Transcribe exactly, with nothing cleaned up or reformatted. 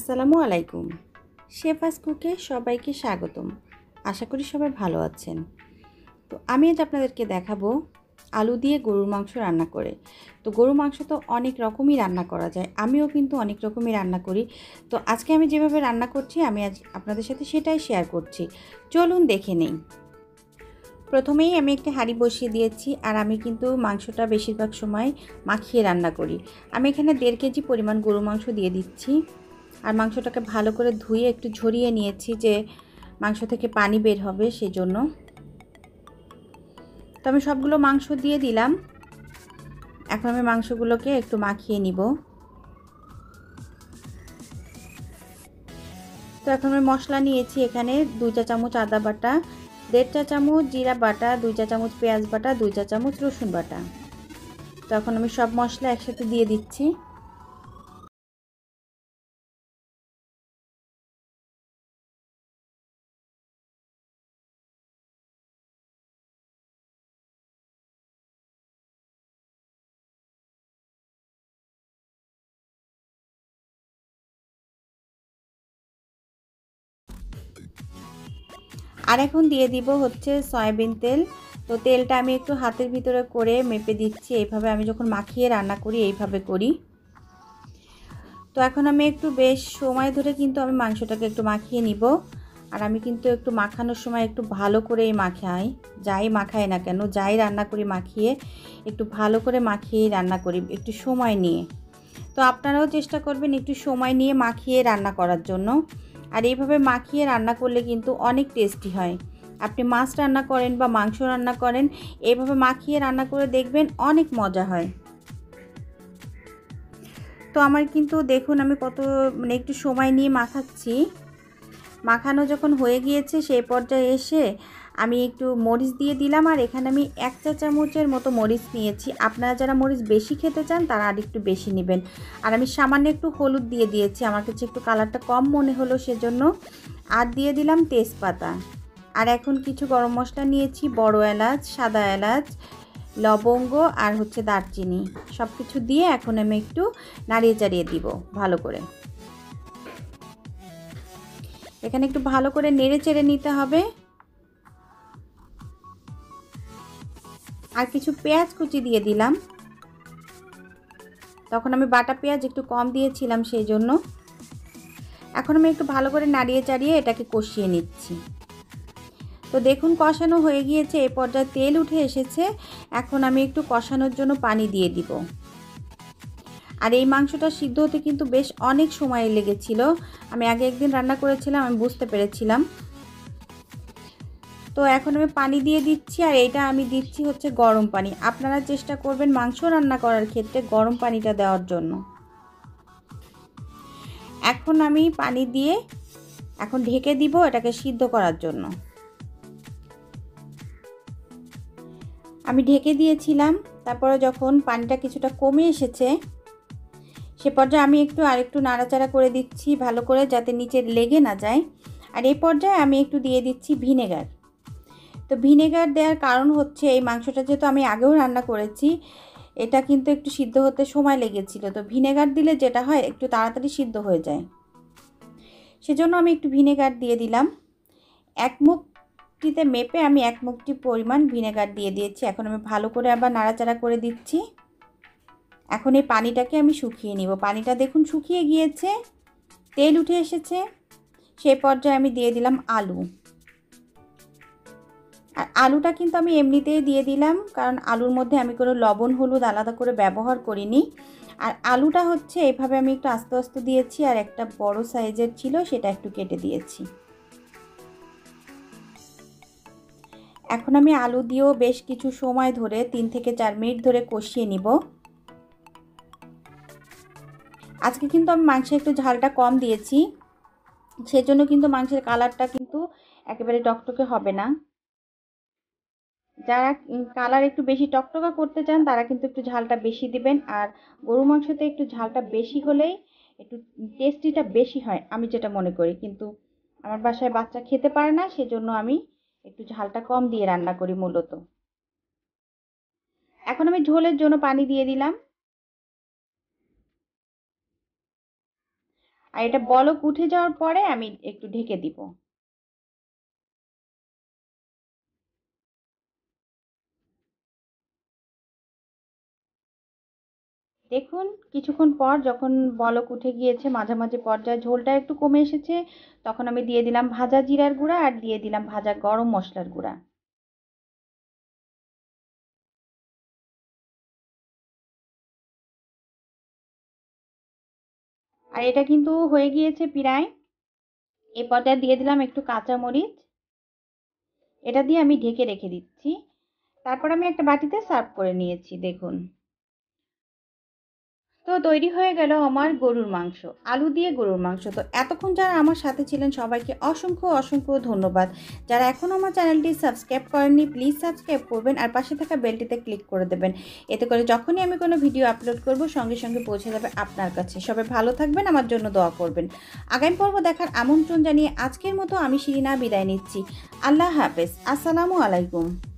আসসালামু আলাইকুম। শেফাস কুকে সবাইকে স্বাগতম। আশা করি সবাই ভালো আছেন। তো আমি আজ আপনাদেরকে দেখাবো আলু দিয়ে গরুর মাংস রান্না করে। তো গরুর মাংস তো অনেক রকমই রান্না করা যায়, আমিও কিন্তু অনেক রকমই রান্না করি। তো আজকে আমি যেভাবে রান্না করছি আমি আজ আপনাদের সাথে সেটাই শেয়ার করছি। চলুন দেখে নেই। প্রথমেই আমি একটা হাঁড়ি বসিয়ে দিয়েছি, আর আমি কিন্তু মাংসটা বেশিরভাগ সময় মাখিয়ে রান্না করি। আমি এখানে দেড় কেজি পরিমাণ গরু মাংস দিয়ে দিচ্ছি, আর মাংসটাকে ভালো করে ধুয়ে একটু ঝরিয়ে নিয়েছি, যে মাংস থেকে পানি বের হবে সেজন্য। তো আমি সবগুলো মাংস দিয়ে দিলাম। এখন আমি মাংসগুলোকে একটু মাখিয়ে নিব। তো এখন আমি মশলা নিয়েছি এখানে দুই চা চামচ আদা বাটা, দেড় চা চামচ জিরা বাটা, দুই চা চামচ পেঁয়াজ বাটা, দুই চা চামচ রসুন বাটা। তো এখন আমি সব মশলা একসাথে দিয়ে দিচ্ছি। আর এখন দিয়ে দিব হচ্ছে সয়াবিন তেল। তো তেলটা আমি একটু হাতের ভিতরে করে মেপে দিচ্ছি। এইভাবে আমি যখন মাখিয়ে রান্না করি এইভাবে করি। তো এখন আমি একটু বেশ সময় ধরে কিন্তু আমি মাংসটাকে একটু মাখিয়ে নিব। আর আমি কিন্তু একটু মাখানোর সময় একটু ভালো করেই মাখাই, যাই মাখাই না কেন, যাই রান্না করি মাখিয়ে একটু ভালো করে মাখিয়েই রান্না করি, একটু সময় নিয়ে। তো আপনারাও চেষ্টা করবেন একটু সময় নিয়ে মাখিয়ে রান্না করার জন্য। আর এইভাবে মাখিয়ে রান্না করলে কিন্তু অনেক টেস্টি হয়। আপনি মাছ রান্না করেন বা মাংস রান্না করেন, এইভাবে মাখিয়ে রান্না করে দেখবেন অনেক মজা হয়। তো আমার কিন্তু দেখুন আমি কত মানে একটু সময় নিয়ে মাখাচ্ছি। মাখানো যখন হয়ে গিয়েছে সেই পর্যায়ে এসে আমি একটু মরিচ দিয়ে দিলাম। আর এখানে আমি এক চা চামচের মতো মরিচ নিয়েছি। আপনারা যারা মরিচ বেশি খেতে চান তারা আর একটু বেশি নেবেন। আর আমি সামান্য একটু হলুদ দিয়ে দিয়েছি, আমার কাছে একটু কালারটা কম মনে হলো সেজন্য। আর দিয়ে দিলাম তেজপাতা। আর এখন কিছু গরম মশলা নিয়েছি, বড় এলাচ, সাদা এলাচ, লবঙ্গ আর হচ্ছে দারচিনি, সব কিছু দিয়ে এখন আমি একটু নাড়িয়ে চাড়িয়ে দিব ভালো করে। এখানে একটু ভালো করে নেড়ে চেড়ে নিতে হবে। আর কিছু পেঁয়াজ কুচি দিয়ে দিলাম, তখন আমি বাটা পেঁয়াজ একটু কম দিয়েছিলাম সেই জন্য। এখন আমি একটু ভালো করে নাড়িয়ে চাড়িয়ে এটাকে কষিয়ে নিচ্ছি। তো দেখুন কষানো হয়ে গিয়েছে, এই পর্যায়ে তেল উঠে এসেছে। এখন আমি একটু কষানোর জন্য পানি দিয়ে দিব। আর এই মাংসটা সিদ্ধ হতে কিন্তু বেশ অনেক সময় লেগেছিল। আমি আগে একদিন রান্না করেছিলাম, আমি বুঝতে পেরেছিলাম। তো এখন আমি পানি দিয়ে দিচ্ছি, আর এইটা আমি দিচ্ছি হচ্ছে গরম পানি। আপনারা চেষ্টা করবেন মাংস রান্না করার ক্ষেত্রে গরম পানিটা দেওয়ার জন্য। এখন আমি পানি দিয়ে এখন ঢেকে দিব এটাকে সিদ্ধ করার জন্য। আমি ঢেকে দিয়েছিলাম, তারপরে যখন পানিটা কিছুটা কমে এসেছে সে পর্যায়ে আমি একটু আরেকটু নাড়াচাড়া করে দিচ্ছি ভালো করে, যাতে নিচে লেগে না যায়। আর এই পর্যায়ে আমি একটু দিয়ে দিচ্ছি ভিনেগার। তো ভিনেগার দেওয়ার কারণ হচ্ছে এই মাংসটা যেহেতু আমি আগেও রান্না করেছি, এটা কিন্তু একটু সিদ্ধ হতে সময় লেগেছিল। তো ভিনেগার দিলে যেটা হয় একটু তাড়াতাড়ি সিদ্ধ হয়ে যায়, সেজন্য আমি একটু ভিনেগার দিয়ে দিলাম। এক মুঠটিতে মেপে আমি এক মুঠটি পরিমাণ ভিনেগার দিয়ে দিয়েছি। এখন আমি ভালো করে আবার নাড়াচাড়া করে দিচ্ছি। এখন এই পানিটাকে আমি শুকিয়ে নিব। পানিটা দেখুন শুকিয়ে গিয়েছে, তেল উঠে এসেছে। সেই পর্যায়ে আমি দিয়ে দিলাম আলু। আর আলুটা কিন্তু আমি এমনিতেই দিয়ে দিলাম, কারণ আলুর মধ্যে আমি কোনো লবণ হলুদ আলাদা করে ব্যবহার করিনি। আর আলুটা হচ্ছে এইভাবে আমি একটু আস্তে আস্তে দিয়েছি, আর একটা বড় সাইজের ছিল সেটা একটু কেটে দিয়েছি। এখন আমি আলু দিয়েও বেশ কিছু সময় ধরে তিন থেকে চার মিনিট ধরে কষিয়ে নিব। আজকে কিন্তু আমি মাংসে একটু ঝালটা কম দিয়েছি, সেজন্য কিন্তু মাংসের কালারটা কিন্তু একেবারে টকটকে হবে না। যারা কালার একটু বেশি টকটকা করতে চান তারা কিন্তু একটু ঝালটা বেশি দিবেন। আর গরু মাংসতে একটু ঝালটা বেশি হলেই একটু টেস্টিটা বেশি হয়, আমি যেটা মনে করি। কিন্তু আমার বাসায় বাচ্চা খেতে পারে না, সেজন্য আমি একটু ঝালটা কম দিয়ে রান্না করি মূলত। এখন আমি ঝোলের জন্য পানি দিয়ে দিলাম। আর এটা বলক উঠে যাওয়ার পরে আমি একটু ঢেকে দিব। দেখুন কিছুক্ষণ পর যখন বলক উঠে গিয়েছে, মাঝামাঝি পর্যায়ে ঝোলটা একটু কমে এসেছে, তখন আমি দিয়ে দিলাম ভাজা জিরার গুঁড়া আর দিয়ে দিলাম ভাজা গরম মশলার গুঁড়া। আর এটা কিন্তু হয়ে গিয়েছে প্রায়। এ পর্যায়ে দিয়ে দিলাম একটু কাঁচা মরিচ। এটা দিয়ে আমি ঢেকে রেখে দিচ্ছি। তারপর আমি একটা বাটিতে সার্ভ করে নিয়েছি দেখুন। তো তৈরি হয়ে গেল আমার গরুর মাংস, আলু দিয়ে গরুর মাংস। তো এতক্ষণ যারা আমার সাথে ছিলেন সবাইকে অসংখ্য অসংখ্য ধন্যবাদ। যারা এখনও আমার চ্যানেলটি সাবস্ক্রাইব করেননি প্লিজ সাবস্ক্রাইব করবেন আর পাশে থাকা বেলটিতে ক্লিক করে দেবেন। এতে করে যখনই আমি কোনো ভিডিও আপলোড করব সঙ্গে সঙ্গে পৌঁছে যাবে আপনার কাছে। সবাই ভালো থাকবেন, আমার জন্য দোয়া করবেন। আগামী পর্ব দেখার আমন্ত্রণ জানিয়ে আজকের মতো আমি শিরিনা বিদায় নিচ্ছি। আল্লাহ হাফেজ, আসসালামু আলাইকুম।